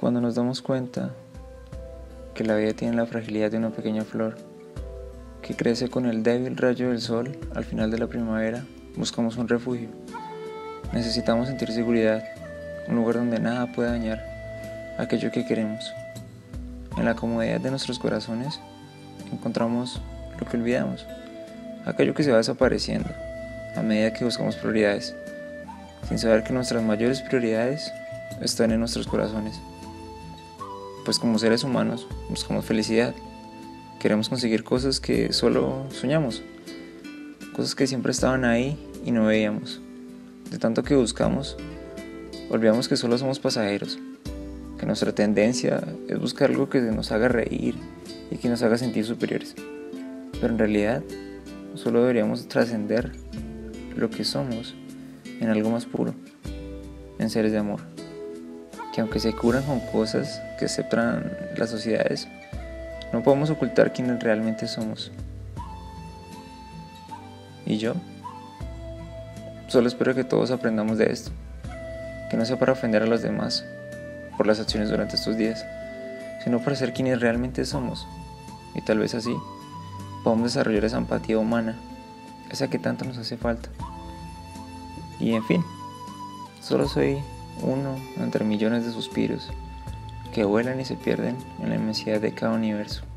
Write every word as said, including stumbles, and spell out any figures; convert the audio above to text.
Cuando nos damos cuenta que la vida tiene la fragilidad de una pequeña flor, que crece con el débil rayo del sol al final de la primavera, buscamos un refugio. Necesitamos sentir seguridad, un lugar donde nada pueda dañar aquello que queremos. En la comodidad de nuestros corazones encontramos lo que olvidamos, aquello que se va desapareciendo a medida que buscamos prioridades, sin saber que nuestras mayores prioridades están en nuestros corazones. Pues como seres humanos buscamos felicidad, queremos conseguir cosas que solo soñamos, cosas que siempre estaban ahí y no veíamos. De tanto que buscamos, olvidamos que solo somos pasajeros, que nuestra tendencia es buscar algo que nos haga reír y que nos haga sentir superiores. Pero en realidad, solo deberíamos trascender lo que somos en algo más puro, en seres de amor, que aunque se curan con cosas que aceptan las sociedades, no podemos ocultar quiénes realmente somos. Y yo solo espero que todos aprendamos de esto, que no sea para ofender a los demás por las acciones durante estos días, sino para ser quienes realmente somos, y tal vez así podamos desarrollar esa empatía humana, esa que tanto nos hace falta. Y en fin, solo soy uno entre millones de suspiros que vuelan y se pierden en la inmensidad de cada universo.